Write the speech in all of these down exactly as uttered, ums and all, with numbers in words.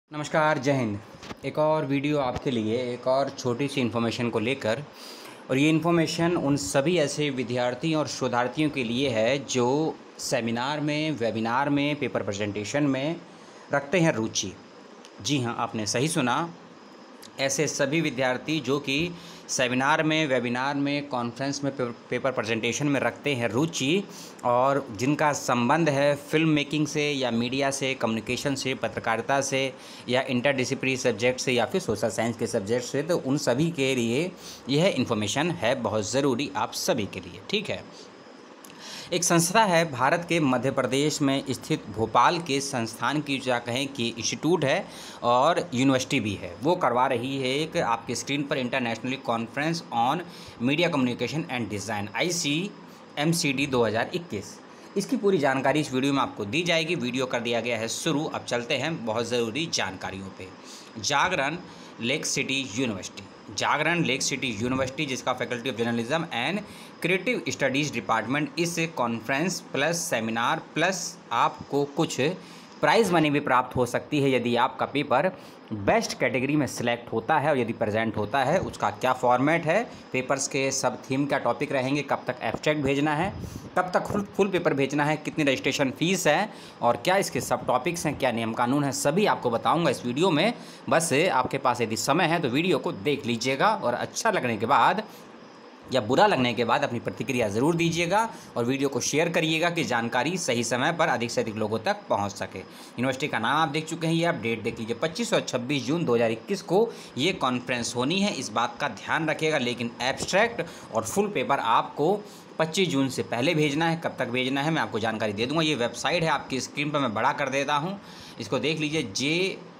नमस्कार, जय हिंद। एक और वीडियो आपके लिए एक और छोटी सी इन्फॉर्मेशन को लेकर, और ये इन्फॉर्मेशन उन सभी ऐसे विद्यार्थी और शोधार्थियों के लिए है जो सेमिनार में, वेबिनार में, पेपर प्रेजेंटेशन में रखते हैं रुचि। जी हाँ, आपने सही सुना। ऐसे सभी विद्यार्थी जो कि सेमिनार में, वेबिनार में, कॉन्फ्रेंस में, पेपर प्रेजेंटेशन में रखते हैं रुचि, और जिनका संबंध है फिल्म मेकिंग से या मीडिया से, कम्युनिकेशन से, पत्रकारिता से, या इंटरडिसिप्लिनरी सब्जेक्ट से, या फिर सोशल साइंस के सब्जेक्ट से, तो उन सभी के लिए यह इन्फॉर्मेशन है बहुत ज़रूरी, आप सभी के लिए। ठीक है। एक संस्था है भारत के मध्य प्रदेश में स्थित भोपाल के संस्थान की, क्या कहें कि इंस्टीट्यूट है और यूनिवर्सिटी भी है, वो करवा रही है एक आपके स्क्रीन पर internationally conference on media communication and design, I C M C D दो हज़ार इक्कीस। इसकी पूरी जानकारी इस वीडियो में आपको दी जाएगी। वीडियो कर दिया गया है शुरू। अब चलते हैं बहुत ज़रूरी जानकारियों पे। Jagran lake city university, Jagran lake city university जिसका faculty of journalism and creative studies department, इस कॉन्फ्रेंस प्लस सेमिनार प्लस आपको कुछ प्राइज़ मनी भी प्राप्त हो सकती है यदि आपका पेपर बेस्ट कैटेगरी में सिलेक्ट होता है और यदि प्रेजेंट होता है। उसका क्या फॉर्मेट है, पेपर्स के सब थीम क्या टॉपिक रहेंगे, कब तक एब्स्ट्रैक्ट भेजना है, कब तक फुल फुल पेपर भेजना है, कितनी रजिस्ट्रेशन फ़ीस है, और क्या इसके सब टॉपिक्स हैं, क्या नियम कानून है, सभी आपको बताऊंगा इस वीडियो में। बस आपके पास यदि समय है तो वीडियो को देख लीजिएगा, और अच्छा लगने के बाद या बुरा लगने के बाद अपनी प्रतिक्रिया ज़रूर दीजिएगा, और वीडियो को शेयर करिएगा कि जानकारी सही समय पर अधिक से अधिक लोगों तक पहुंच सके। यूनिवर्सिटी का नाम आप देख चुके हैं, ये आप डेट देख लीजिए, पच्चीस और छब्बीस जून दो हज़ार इक्कीस को ये कॉन्फ्रेंस होनी है, इस बात का ध्यान रखिएगा। लेकिन एब्स्ट्रैक्ट और फुल पेपर आपको पच्चीस जून से पहले भेजना है। कब तक भेजना है मैं आपको जानकारी दे दूँगा। ये वेबसाइट है आपकी स्क्रीन पर, मैं बड़ा कर देता हूँ, इसको देख लीजिए। जे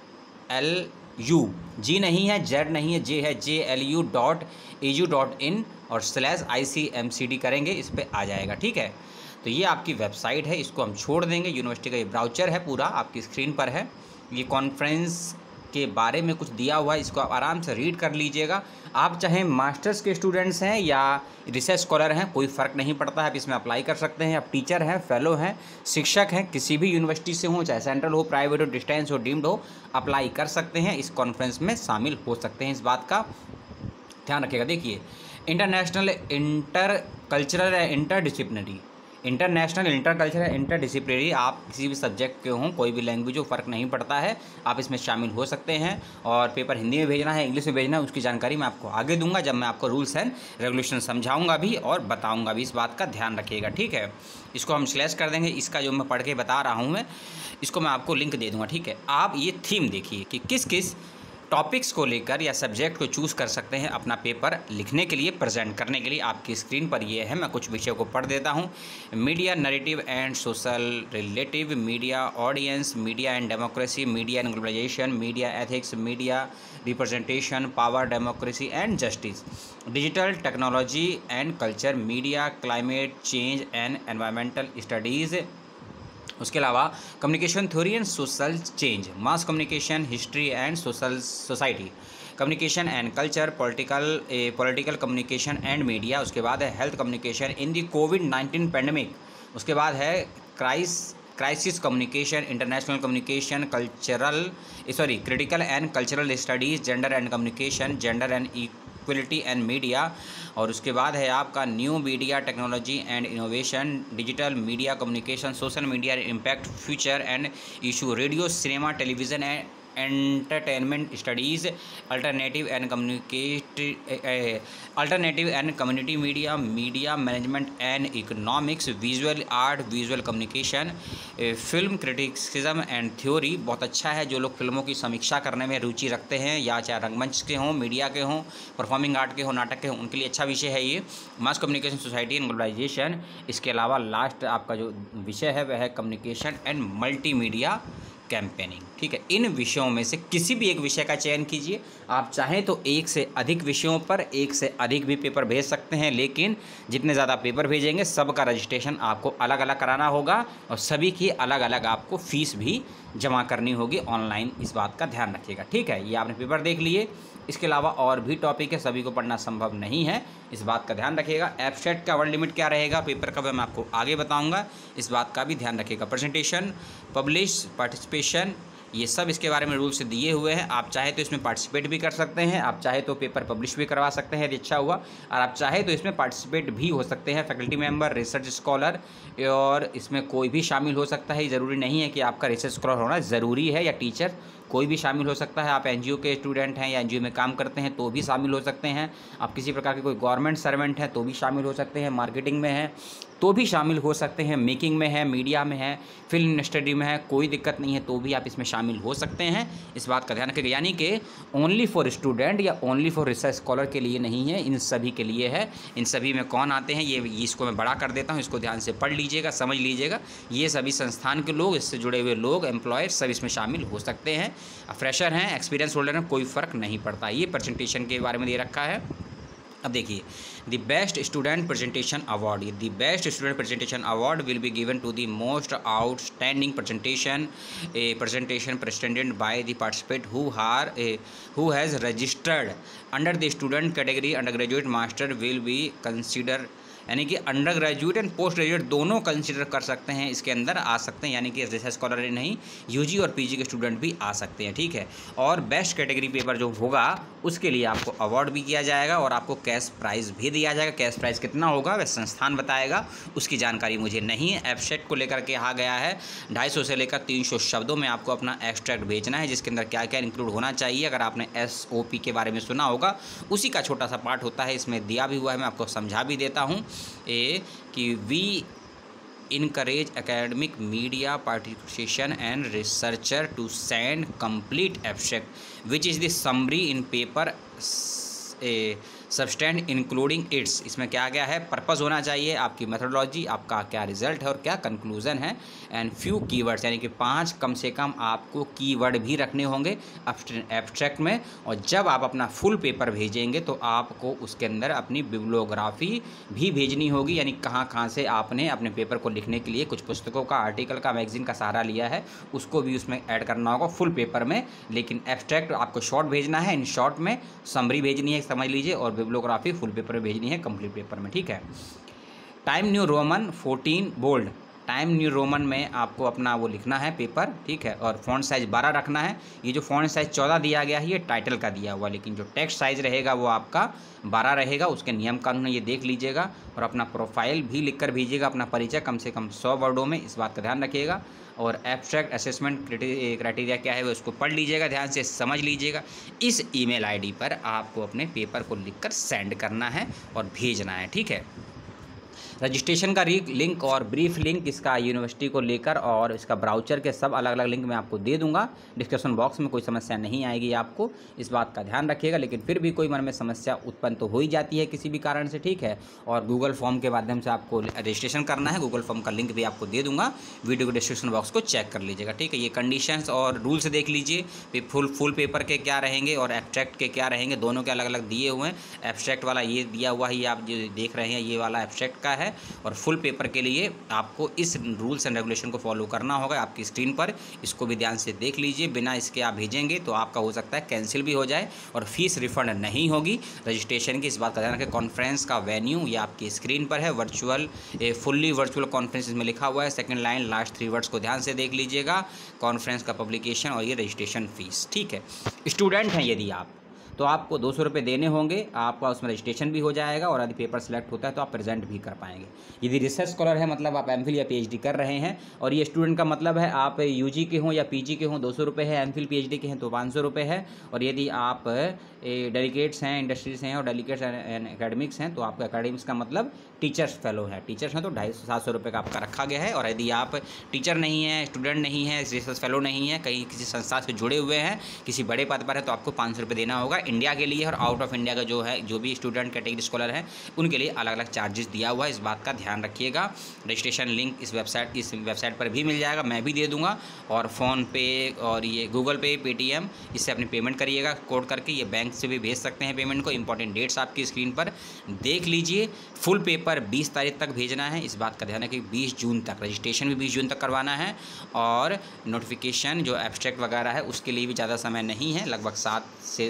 एल यू, जी नहीं है, जेड नहीं है, जे है, J L U dot A U dot in और slash I C M C D करेंगे, इस पर आ जाएगा। ठीक है, तो ये आपकी वेबसाइट है, इसको हम छोड़ देंगे। यूनिवर्सिटी का ये ब्राउचर है, पूरा आपकी स्क्रीन पर है। ये कॉन्फ्रेंस के बारे में कुछ दिया हुआ है, इसको आप आराम से रीड कर लीजिएगा। आप चाहे मास्टर्स के स्टूडेंट्स हैं या रिसर्च स्कॉलर हैं, कोई फ़र्क नहीं पड़ता है, आप इसमें अप्लाई कर सकते हैं। आप टीचर हैं, फेलो हैं, शिक्षक हैं, किसी भी यूनिवर्सिटी से हों, चाहे सेंट्रल हो, प्राइवेट हो, डिस्टेंस हो, डीम्ड हो, अप्लाई कर सकते हैं, इस कॉन्फ्रेंस में शामिल हो सकते हैं। इस बात का ध्यान रखिएगा। देखिए, international, intercultural, interdisciplinary, international, intercultural, interdisciplinary, आप किसी भी सब्जेक्ट के हों, कोई भी लैंग्वेज हो, फ़र्क नहीं पड़ता है, आप इसमें शामिल हो सकते हैं। और पेपर हिंदी में भेजना है, इंग्लिश में भेजना है, उसकी जानकारी मैं आपको आगे दूंगा जब मैं आपको रूल्स एंड रेगुलेशन समझाऊंगा भी और बताऊंगा भी। इस बात का ध्यान रखिएगा। ठीक है, इसको हम स्लैश कर देंगे। इसका जो मैं पढ़ के बता रहा हूँ मैं, इसको मैं आपको लिंक दे दूँगा। ठीक है, आप ये थीम देखिए कि किस किस टॉपिक्स को लेकर या सब्जेक्ट को चूज़ कर सकते हैं अपना पेपर लिखने के लिए, प्रेजेंट करने के लिए। आपकी स्क्रीन पर ये है, मैं कुछ विषयों को पढ़ देता हूँ। Media narrative and social relative, media audience, media and democracy, media and globalisation, media ethics, media representation, power, democracy and justice, digital technology and culture, media, climate change and environmental studies. उसके अलावा communication theory and social change, mass communication, history and social society, communication and culture, political political communication and media. उसके बाद है health communication in the COVID nineteen pandemic. उसके बाद है Christ crisis communication, international communication, cultural sorry critical and cultural studies, gender and communication, gender and equality and media. और उसके बाद है आपका new media technology and innovation, digital media communication, social media impact, future and issue, radio, cinema, television and entertainment studies, alternative and communicate alternative and community media, media management and economics, visual art, visual communication, film criticism and theory. बहुत अच्छा है, जो लोग फिल्मों की समीक्षा करने में रुचि रखते हैं, या चाहे रंगमंच के हों, मीडिया के हों, परफॉर्मिंग आर्ट के हों, नाटक के हों, उनके लिए अच्छा विषय है ये। Mass communication, society and globalisation. इसके अलावा लास्ट आपका जो विषय है वह है कम्युनिकेशन एंड मल्टीमीडिया कैंपेनिंग। ठीक है, इन विषयों में से किसी भी एक विषय का चयन कीजिए। आप चाहें तो एक से अधिक विषयों पर एक से अधिक भी पेपर भेज सकते हैं, लेकिन जितने ज़्यादा पेपर भेजेंगे सबका रजिस्ट्रेशन आपको अलग अलग कराना होगा, और सभी की अलग अलग आपको फ़ीस भी जमा करनी होगी ऑनलाइन। इस बात का ध्यान रखिएगा। ठीक है, ये आपने पेपर देख लिए। इसके अलावा और भी टॉपिक है, सभी को पढ़ना संभव नहीं है, इस बात का ध्यान रखिएगा। एब्स्ट्रैक्ट का वर्ड लिमिट क्या रहेगा, पेपर का मैं आपको आगे बताऊंगा, इस बात का भी ध्यान रखिएगा। प्रेजेंटेशन, पब्लिश, पार्टिसिपेशन, ये सब इसके बारे में रूल्स दिए हुए हैं। आप चाहे तो इसमें पार्टिसिपेट भी कर सकते हैं, आप चाहे तो पेपर पब्लिश भी करवा सकते हैं यदि अच्छा हुआ, और आप चाहे तो इसमें पार्टिसिपेट भी हो सकते हैं। फैकल्टी मेंबर, रिसर्च स्कॉलर, और इसमें कोई भी शामिल हो सकता है। ज़रूरी नहीं है कि आपका रिसर्च स्कॉलर होना ज़रूरी है, या टीचर, कोई भी शामिल हो सकता है। आप एनजीओ के स्टूडेंट हैं या एनजीओ में काम करते हैं तो भी शामिल हो सकते हैं। आप किसी प्रकार के कोई गवर्नमेंट सर्वेंट हैं तो भी शामिल हो सकते हैं। मार्केटिंग में हैं तो भी शामिल हो सकते हैं। मेकिंग में है, मीडिया में है, फिल्म स्टडी में है, कोई दिक्कत नहीं है, तो भी आप इसमें शामिल हो सकते हैं। इस बात का ध्यान रखिएगा। यानी कि ओनली फॉर स्टूडेंट या ओनली फॉर रिसर्च स्कॉलर के लिए नहीं है, इन सभी के लिए है। इन सभी में कौन आते हैं, ये इसको मैं बड़ा कर देता हूँ, इसको ध्यान से पढ़ लीजिएगा, समझ लीजिएगा। ये सभी संस्थान के लोग, इससे जुड़े हुए लोग, एम्प्लॉयर, सब इसमें शामिल हो सकते हैं। फ्रेशर हैं, एक्सपीरियंस होल्डर हैं, कोई फ़र्क नहीं पड़ता। ये प्रेजेंटेशन के बारे में दे रखा है। अब देखिए, the best student presentation award, the best student presentation award will be given to the most outstanding presentation a presentation presented by the participant who are who has registered under the student category. Undergraduate master will be consider, यानी कि undergraduate and post graduate दोनों consider कर सकते हैं, इसके अंदर आ सकते हैं। यानी कि रिसर्च स्कॉलर नहीं, यूजी और पीजी के स्टूडेंट भी आ सकते हैं, ठीक है। और बेस्ट कैटेगरी पेपर जो होगा उसके लिए आपको अवार्ड भी किया जाएगा और आपको कैश प्राइज़ भी दिया जाएगा। कैश प्राइज़ कितना होगा वह संस्थान बताएगा, उसकी जानकारी मुझे नहीं है। एब्स्ट्रैक्ट को लेकर के कहा गया है ढाई सौ से लेकर तीन सौ शब्दों में आपको अपना एब्स्ट्रैक्ट भेजना है, जिसके अंदर क्या क्या इंक्लूड होना चाहिए। अगर आपने एस ओ पी के बारे में सुना होगा, उसी का छोटा सा पार्ट होता है, इसमें दिया भी हुआ है, मैं आपको समझा भी देता हूँ। ए कि we encourage academic media participation and researcher to send complete abstract which is the summary in paper a substance including its. इसमें क्या क्या है, पर्पस होना चाहिए, आपकी मेथोडोलॉजी, आपका क्या रिजल्ट है और क्या कंक्लूजन है, एंड फ्यू कीवर्ड्स, यानी कि पांच कम से कम आपको कीवर्ड भी रखने होंगे एब्स्ट्रैक्ट में। और जब आप अपना फुल पेपर भेजेंगे तो आपको उसके अंदर अपनी बिब्लियोग्राफी भी भेजनी होगी, यानी कहाँ कहाँ से आपने अपने पेपर को लिखने के लिए कुछ पुस्तकों का, आर्टिकल का, मैगजीन का सहारा लिया है, उसको भी उसमें ऐड करना होगा फुल पेपर में। लेकिन एब्स्ट्रैक्ट आपको शॉर्ट भेजना है, इन शॉर्ट में समरी भेजनी है, समझ लीजिए, और बिब्लियोग्राफी फुल पेपर में भेजनी है, कंप्लीट पेपर में, ठीक है। Time new Roman fourteen bold, time new Roman में आपको अपना वो लिखना है पेपर, ठीक है। और फ़ॉन्ट साइज़ बारह रखना है। ये जो फ़ॉन्ट साइज़ चौदह दिया गया है ये टाइटल का दिया हुआ, लेकिन जो टेक्स्ट साइज़ रहेगा वो आपका बारह रहेगा। उसके नियम कानून है, ये देख लीजिएगा। और अपना प्रोफाइल भी लिखकर भेजिएगा, अपना परिचय कम से कम सौ वर्डों में, इस बात का ध्यान रखिएगा। और एब्स्ट्रैक्ट असेसमेंट क्राइटेरिया क्या है वो उसको पढ़ लीजिएगा, ध्यान से समझ लीजिएगा। इस ईमेल आईडी पर आपको अपने पेपर को लिखकर सेंड करना है और भेजना है, ठीक है। रजिस्ट्रेशन का लिंक और ब्रीफ लिंक इसका यूनिवर्सिटी को लेकर और इसका ब्राउचर के सब अलग अलग लिंक मैं आपको दे दूंगा डिस्क्रिप्शन बॉक्स में, कोई समस्या नहीं आएगी आपको, इस बात का ध्यान रखिएगा। लेकिन फिर भी कोई मन में समस्या उत्पन्न तो हो ही जाती है किसी भी कारण से, ठीक है। और गूगल फॉर्म के माध्यम से आपको रजिस्ट्रेशन करना है, गूगल फॉर्म का लिंक भी आपको दे दूंगा, वीडियो के डिस्क्रिप्शन बॉक्स को चेक कर लीजिएगा, ठीक है। ये कंडीशंस और रूल्स देख लीजिए, फुल फुल पेपर के क्या रहेंगे और एब्स्ट्रैक्ट के क्या रहेंगे, दोनों के अलग अलग दिए हुए हैं। एब्स्ट्रैक्ट वाला ये दिया हुआ है, ये आप जो देख रहे हैं ये वाला एब्स्ट्रैक्ट का है, और फुल पेपर के लिए आपको इस रूल्स एंड रेगुलेशन को फॉलो करना होगा आपकी स्क्रीन पर, इसको भी ध्यान से देख लीजिए। बिना इसके आप भेजेंगे तो आपका हो सकता है कैंसिल भी हो जाए और फीस रिफंड नहीं होगी रजिस्ट्रेशन की, इस बात का ध्यान रखें। कॉन्फ्रेंस का वेन्यू ये आपकी स्क्रीन पर है, वर्चुअल फुल्ली वर्चुअल कॉन्फ्रेंस इसमें लिखा हुआ है, second line last three words को ध्यान से देख लीजिएगा। कॉन्फ्रेंस का पब्लिकेशन और ये रजिस्ट्रेशन फीस, ठीक है। स्टूडेंट हैं यदि आप तो आपको दो सौ रुपये देने होंगे, आपका उसमें रजिस्ट्रेशन भी हो जाएगा और यदि पेपर सेलेक्ट होता है तो आप प्रेजेंट भी कर पाएंगे। यदि रिसर्च स्कॉलर है मतलब आप एमफिल या पीएचडी कर रहे हैं, और ये स्टूडेंट का मतलब है आप यूजी के हों या पीजी के हों, दो सौ रुपये है। एमफिल पीएचडी के हैं तो पाँच सौ रुपये है। और यदि आप डेलीगेट्स हैं, इंडस्ट्रीज हैं और डेलीगेट्स एंड एकेडमिक्स हैं तो आपका एकेडमिक्स का मतलब टीचर्स फेलो है, टीचर्स हैं तो ढाई सौ सात सौ रुपये का आपका रखा गया है। और यदि आप टीचर नहीं हैं, स्टूडेंट नहीं है, रिसर्च फेलो नहीं है, कहीं किसी संस्था से जुड़े हुए हैं, किसी बड़े पद पर है तो आपको पाँच सौ रुपये देना होगा इंडिया के लिए। और आउट ऑफ इंडिया का जो है, जो भी स्टूडेंट कैटेगरी स्कॉलर हैं उनके लिए अलग अलग चार्जेस दिया हुआ है, इस बात का ध्यान रखिएगा। रजिस्ट्रेशन लिंक इस वेबसाइट इस वेबसाइट पर भी मिल जाएगा, मैं भी दे दूंगा। और फ़ोनपे और ये गूगल पे, पेटीएम, इससे अपनी पेमेंट करिएगा कोड करके, ये बैंक से भी भेज सकते हैं पेमेंट को। इंपॉर्टेंट डेट्स आपकी स्क्रीन पर देख लीजिए। फुल पेपर बीस तारीख तक भेजना है, इस बात का ध्यान रखिए, बीस जून तक। रजिस्ट्रेशन भी बीस जून तक करवाना है। और नोटिफिकेशन जो एब्स्ट्रैक्ट वगैरह है उसके लिए भी ज़्यादा समय नहीं है, लगभग सात से छः दिन है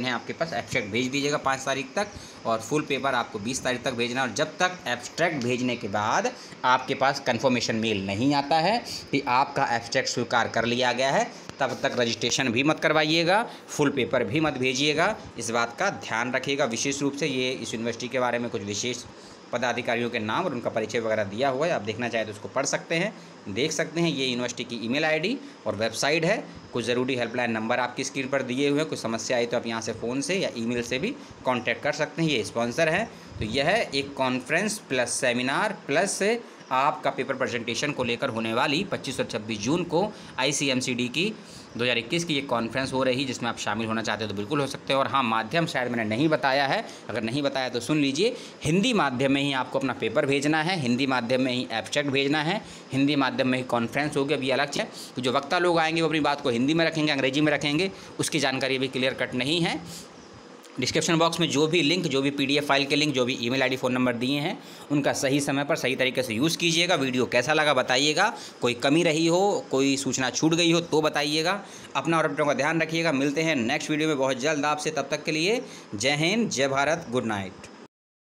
हैं आपके पास, एब्स्ट्रैक्ट भेज दीजिएगा पाँच तारीख तक, और फुल पेपर आपको बीस तारीख तक भेजना है। और जब तक एब्स्ट्रैक्ट भेजने के बाद आपके पास कन्फर्मेशन मेल नहीं आता है कि आपका एब्स्ट्रैक्ट स्वीकार कर लिया गया है, तब तक रजिस्ट्रेशन भी मत करवाइएगा, फुल पेपर भी मत भेजिएगा। इस बात का ध्यान रखिएगा। विशेष रूप से ये इस यूनिवर्सिटी के बारे में कुछ विशेष पदाधिकारियों के नाम और उनका परिचय वगैरह दिया हुआ है, आप देखना चाहें तो उसको पढ़ सकते हैं, देख सकते हैं। ये यूनिवर्सिटी की ईमेल आईडी और वेबसाइट है। कुछ ज़रूरी हेल्पलाइन नंबर आपकी स्क्रीन पर दिए हुए हैं, कुछ समस्या आई तो आप यहाँ से फ़ोन से या ईमेल से भी कांटेक्ट कर सकते हैं। ये स्पॉन्सर है। तो यह एक कॉन्फ्रेंस प्लस सेमिनार प्लस आपका पेपर प्रेजेंटेशन को लेकर होने वाली पच्चीस और छब्बीस जून को आईसीएमसीडी की दो हज़ार इक्कीस की ये कॉन्फ्रेंस हो रही, जिसमें आप शामिल होना चाहते हो तो बिल्कुल हो सकते हो। और हाँ, माध्यम शायद मैंने नहीं बताया है, अगर नहीं बताया तो सुन लीजिए। हिंदी माध्यम में ही आपको अपना पेपर भेजना है, हिंदी माध्यम में ही एब्स्ट्रैक्ट भेजना है, हिंदी माध्यम में ही कॉन्फ्रेंस होगी। अब ये अलग है कि जो वक्ता लोग आएंगे वो अपनी बात को हिंदी में रखेंगे, अंग्रेजी में रखेंगे, उसकी जानकारी अभी क्लियर कट नहीं है। डिस्क्रिप्शन बॉक्स में जो भी लिंक, जो भी पीडीएफ फाइल के लिंक, जो भी ईमेल आईडी, फ़ोन नंबर दिए हैं, उनका सही समय पर सही तरीके से यूज़ कीजिएगा। वीडियो कैसा लगा बताइएगा, कोई कमी रही हो, कोई सूचना छूट गई हो तो बताइएगा। अपना और अपनों का ध्यान रखिएगा। मिलते हैं नेक्स्ट वीडियो में बहुत जल्द आपसे, तब तक के लिए जय हिंद, जय भारत, गुड नाइट।